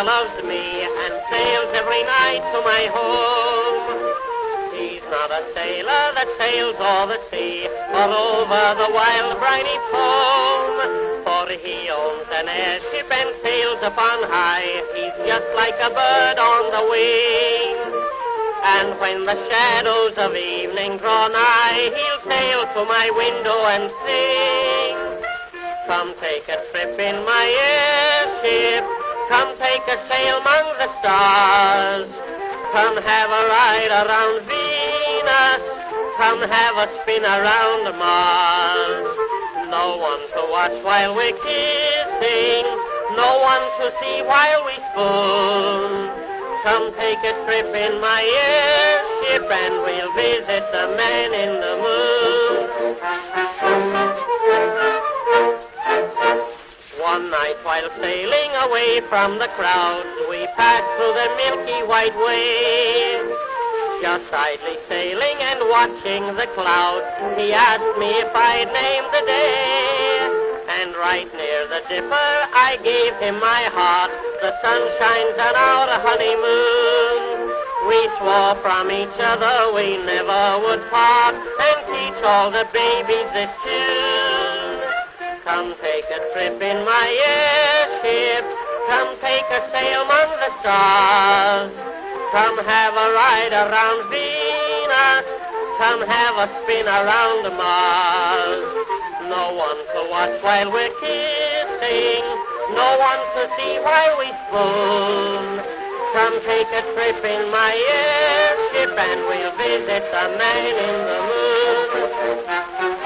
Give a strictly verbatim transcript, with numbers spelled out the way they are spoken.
sailor loves me and sails every night to my home. He's not a sailor that sails o'er the sea or over the wild briny foam, for he owns an airship and sails upon high. He's just like a bird on the wing, and when the shadows of evening draw nigh, he'll sail to my window and sing. Come take a trip in my airship, come take a sail among the stars. Come have a ride around Venus, come have a spin around Mars. No one to watch while we're kissing, no one to see while we spoon. Come take a trip in my airship and we'll visit the man in the moon. One night while sailing away from the crowds, we passed through the milky white way. Just idly sailing and watching the clouds, he asked me if I'd name the day. And right near the dipper I gave him my heart. The sun shines on our honeymoon. We swore from each other we never would part, and teach all the babies this tune. Come take a trip in my airship, come take a sail among the stars. Come have a ride around Venus, come have a spin around Mars. No one to watch while we're kissing, no one to see while we spoon. Come take a trip in my airship and we'll visit the man in the moon.